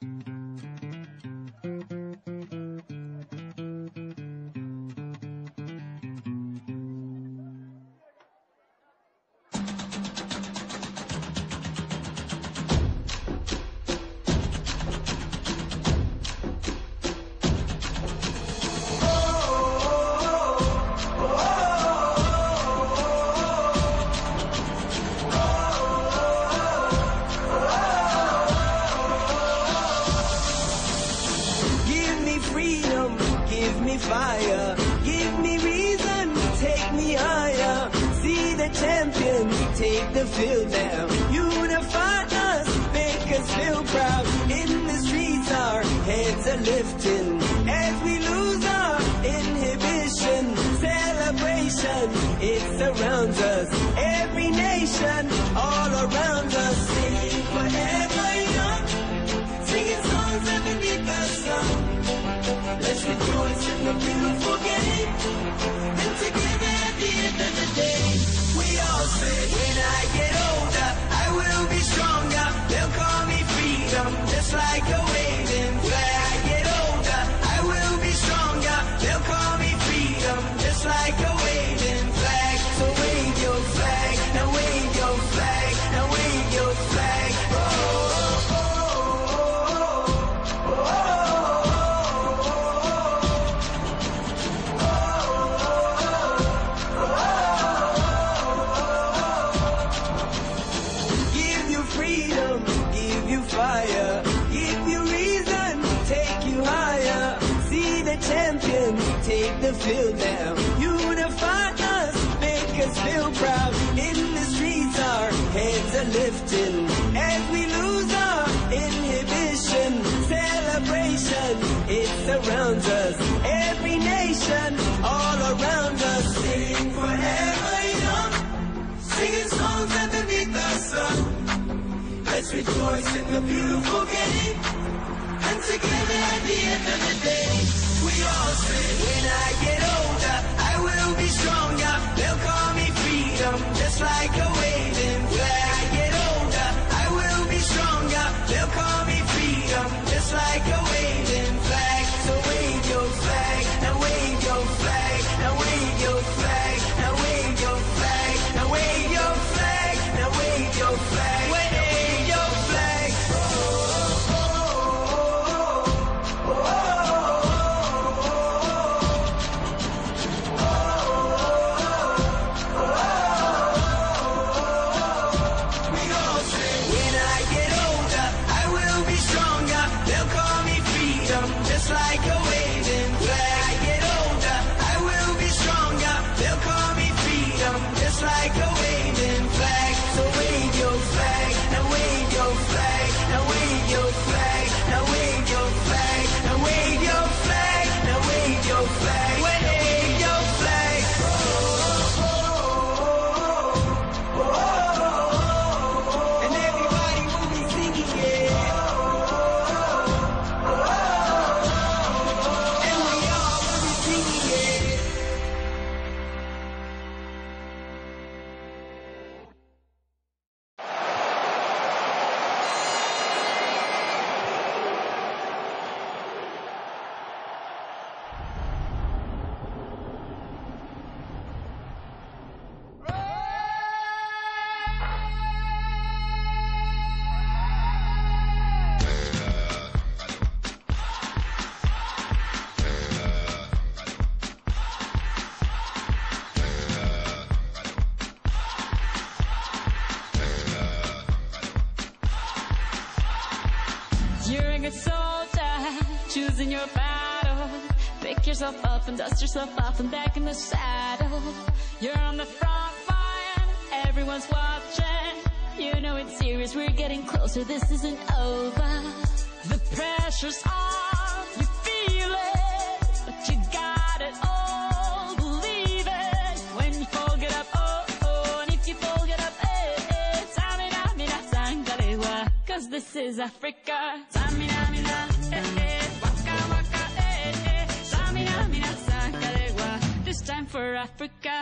choosing your battle. Pick yourself up and dust yourself off and back in the saddle. You're on the front line, everyone's watching. You know it's serious, we're getting closer, this isn't over. The pressure's on, you feel it, but you got it all, believe it. When you fall, get up, oh, oh, and if you fall, get up, eh, eh. Tamina, mina, sangalewa, cause this is Africa. Tamina, mina, eh, eh, waka, waka, eh, eh. Tamina, mina, sangalewa, this time for Africa.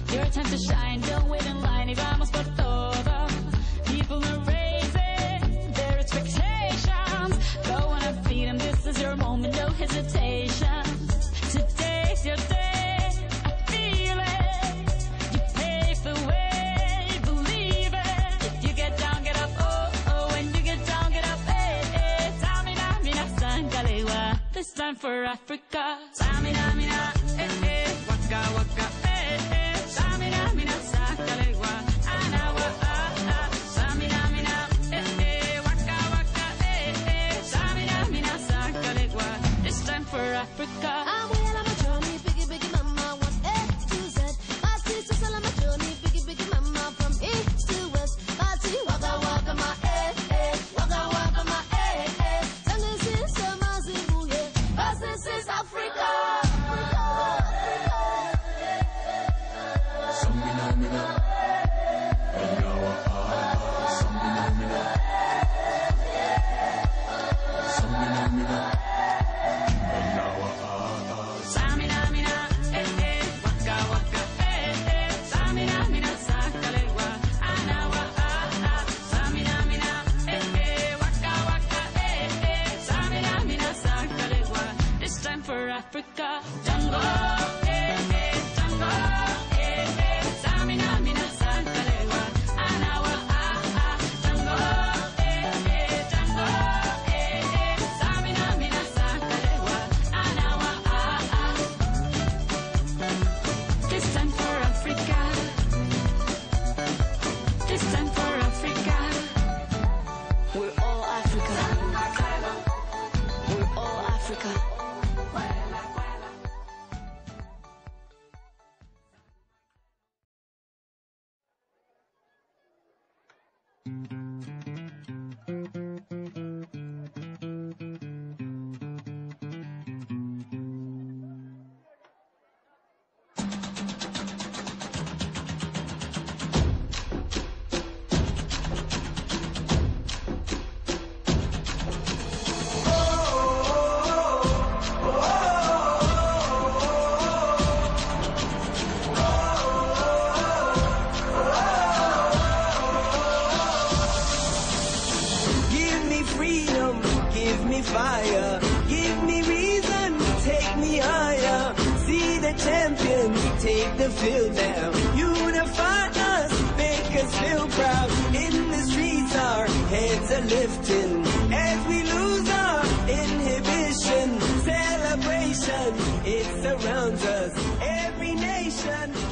Your time to shine, don't wait in line, y vamos por todo. People are raising their expectations. Go on and feed them, this is your moment, no hesitation. Today's your day, I feel it. You pave the way, believe it. If you get down, get up, oh, oh. When you get down, get up, eh, eh. Samina, mina, sangalewa. This time for Africa. Samina, mina, eh, eh. Waka, waka, eh, eh. Samina, mina, sangalewa. Anawa, ah, ah. Samina, mina, eh, eh. Waka, waka, eh, eh. Samina, mina, sangalewa. This time for Africa. I'm well on my journey, biggie, biggie mama, one A to Z. My sisters all on my journey, biggie, biggie mama, from east to west. Party, waka, waka, my eh, eh. Waka, waka, my eh, eh. And this is the Mazibu, yeah. 'Cause this is Africa. Samina, mina, Anawa, Samina, mina, Samina, mina, Anawa, Samina, mina, eh, eh. Waka, waka, eh, eh. Samina, mina, sangalewa. Anawa, ah, ah. Samina, mina, eh, eh. Waka, waka, eh, eh. Samina, mina, sangalewa. This time for Africa. Tango, eh, eh. Tango, eh, eh. Samina, mina, sangalewa. Anawa, ah, ah. Tango, eh, eh. Tango, eh, eh. Samina, mina, sangalewa. Anawa, ah, ah. This time for Africa. This time for Africa. We're all Africa. We're all Africa. Give me freedom, give me fire, give me reason, take me higher. See the champions, take the field now. Unify us, make us feel proud. In the streets our heads are lifting as we lose our inhibition. Celebration, it surrounds us, every nation.